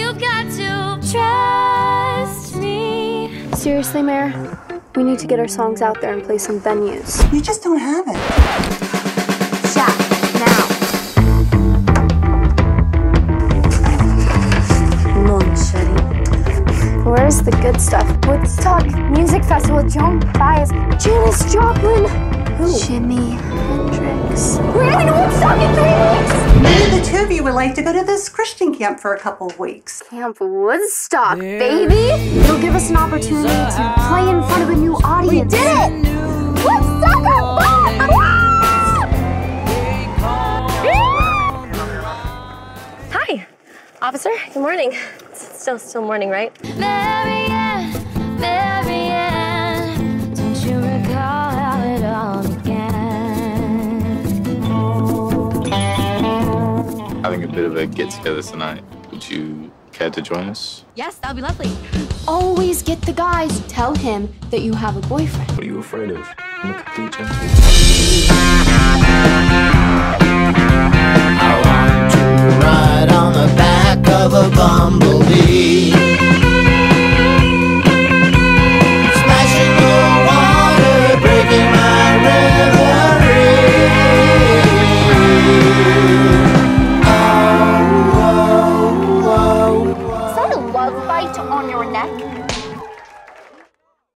you've got to trust me. Seriously, Mayor? We need to get our songs out there and play some venues. You just don't have it. Jack, now. Come on, Shetty. Where's the good stuff? Woodstock Music Festival, Joan Baez, Janis Joplin. Who? Jimi Hendrix. We're having a Woodstock in 3 weeks! Maybe the two of you would like to go to this Christian camp for a couple of weeks. Camp Woodstock, baby! It'll give us an opportunity to play in front of a new audience. We did it! Woodstock are back! Hi, officer. Good morning. It's still morning, right? Marianne, Marianne, don't you recall how it all began? Having a bit of a get-together tonight. Would you care to join us? Yes, that would be lovely. Always get the guys. Tell him that you have a boyfriend. What are you afraid of? I'm a complete gentleman. I want to ride on the back of a bumblebee.